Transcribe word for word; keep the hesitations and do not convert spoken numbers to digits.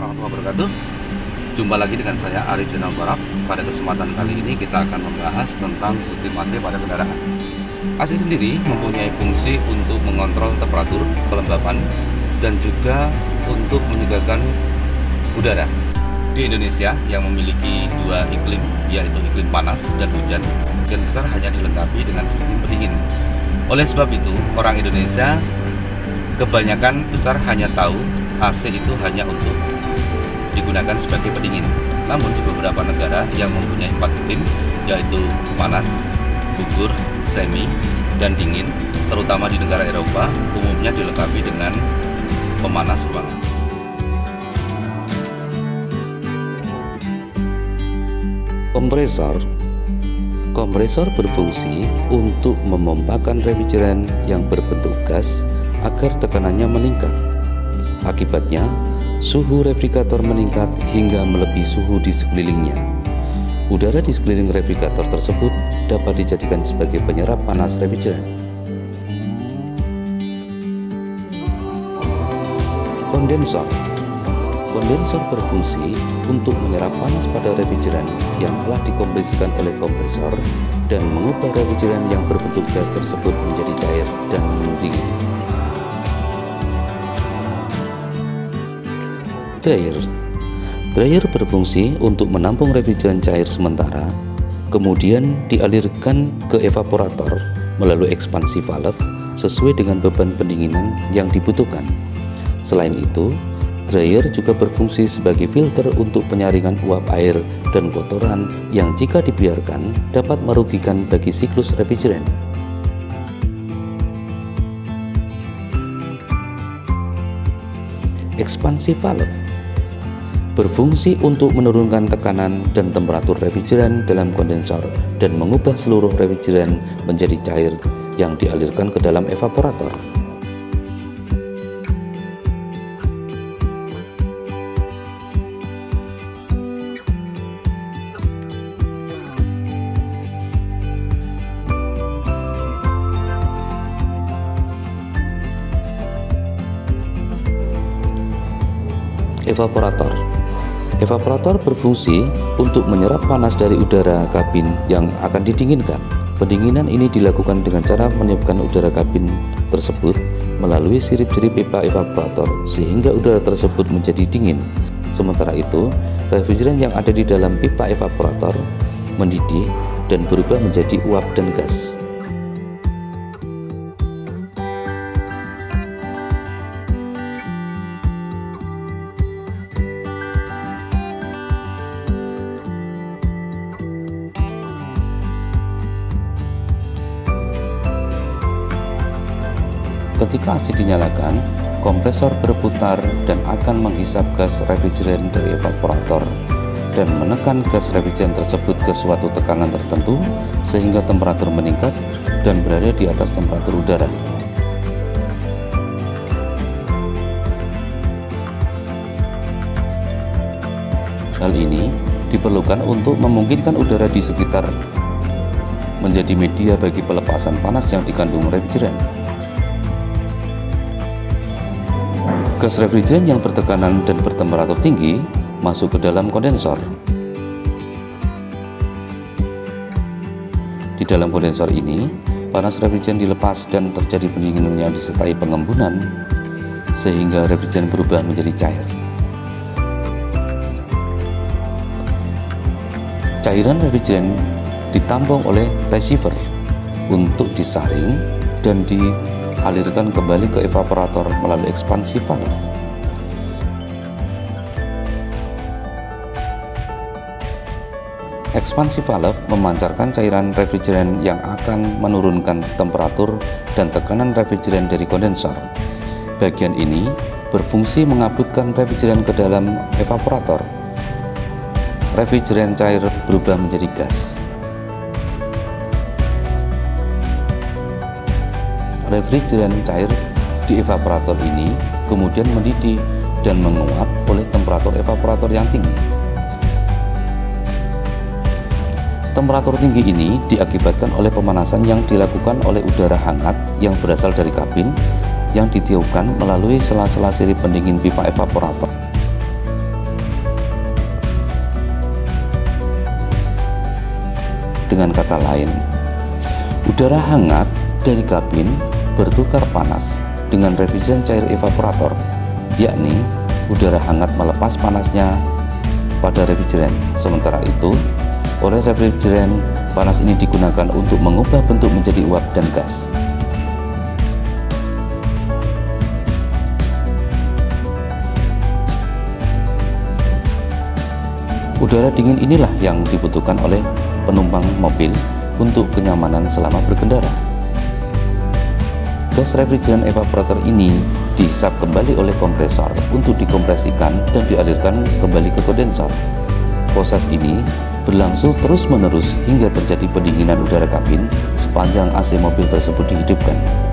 warahmatullahi wabarakatuh. Jumpa lagi dengan saya Arif Jenal Barap. Pada kesempatan kali ini kita akan membahas tentang sistem A C pada kendaraan. A C sendiri mempunyai fungsi untuk mengontrol temperatur, kelembapan, dan juga untuk menyegarkan udara. Di Indonesia yang memiliki dua iklim, yaitu iklim panas dan hujan, sebagian besar hanya dilengkapi dengan sistem pendingin. Oleh sebab itu, orang Indonesia kebanyakan besar hanya tahu A C itu hanya untuk digunakan sebagai pendingin. Namun di beberapa negara yang mempunyai empat iklim, yaitu panas, gugur, semi, dan dingin, terutama di negara Eropa, umumnya dilengkapi dengan pemanas ruangan. Kompresor Kompresor berfungsi untuk memompakan refrigeran yang berbentuk gas agar tekanannya meningkat. Akibatnya, suhu refrigerator meningkat hingga melebihi suhu di sekelilingnya. Udara di sekeliling refrigerator tersebut dapat dijadikan sebagai penyerap panas refrigeran. Kondensor Kondensor berfungsi untuk menyerap panas pada refrigeran yang telah dikompresikan oleh kompresor dan mengubah refrigeran yang berbentuk gas tersebut menjadi cair dan mendingin. Dryer Dryer berfungsi untuk menampung refrigeran cair sementara, kemudian dialirkan ke evaporator melalui ekspansi valve sesuai dengan beban pendinginan yang dibutuhkan. Selain itu, dryer juga berfungsi sebagai filter untuk penyaringan uap air dan kotoran yang jika dibiarkan dapat merugikan bagi siklus refrigeran. Ekspansi valve berfungsi untuk menurunkan tekanan dan temperatur refrigeran dalam kondensor dan mengubah seluruh refrigeran menjadi cair yang dialirkan ke dalam evaporator. Evaporator Evaporator berfungsi untuk menyerap panas dari udara kabin yang akan didinginkan. Pendinginan ini dilakukan dengan cara meniupkan udara kabin tersebut melalui sirip-sirip pipa evaporator sehingga udara tersebut menjadi dingin. Sementara itu, refrigeran yang ada di dalam pipa evaporator mendidih dan berubah menjadi uap dan gas. Ketika A C dinyalakan, kompresor berputar dan akan menghisap gas refrigeran dari evaporator dan menekan gas refrigeran tersebut ke suatu tekanan tertentu sehingga temperatur meningkat dan berada di atas temperatur udara. Hal ini diperlukan untuk memungkinkan udara di sekitar menjadi media bagi pelepasan panas yang dikandung refrigeran. Gas refrigeran yang bertekanan dan bertemperatur tinggi masuk ke dalam kondensor. Di dalam kondensor ini, panas refrigeran dilepas dan terjadi pendinginan yang disertai pengembunan sehingga refrigeran berubah menjadi cair. Cairan refrigeran ditampung oleh receiver untuk disaring dan di alirkan kembali ke evaporator melalui ekspansi valve. Ekspansi valve memancarkan cairan refrigeran yang akan menurunkan temperatur dan tekanan refrigeran dari kondensor. Bagian ini berfungsi mengabutkan refrigeran ke dalam evaporator. Refrigeran cair berubah menjadi gas. Refrigeran cair di evaporator ini kemudian mendidih dan menguap oleh temperatur evaporator yang tinggi. Temperatur tinggi ini diakibatkan oleh pemanasan yang dilakukan oleh udara hangat yang berasal dari kabin yang ditiupkan melalui sela-sela sirip pendingin pipa evaporator. Dengan kata lain, udara hangat dari kabin bertukar panas dengan refrigeran cair evaporator, yakni udara hangat melepas panasnya pada refrigeran. Sementara itu, oleh refrigeran, panas ini digunakan untuk mengubah bentuk menjadi uap dan gas. Udara dingin inilah yang dibutuhkan oleh penumpang mobil untuk kenyamanan selama berkendara. Gas refrigeran evaporator ini dihisap kembali oleh kompresor untuk dikompresikan dan dialirkan kembali ke kondensor. Proses ini berlangsung terus-menerus hingga terjadi pendinginan udara kabin sepanjang A C mobil tersebut dihidupkan.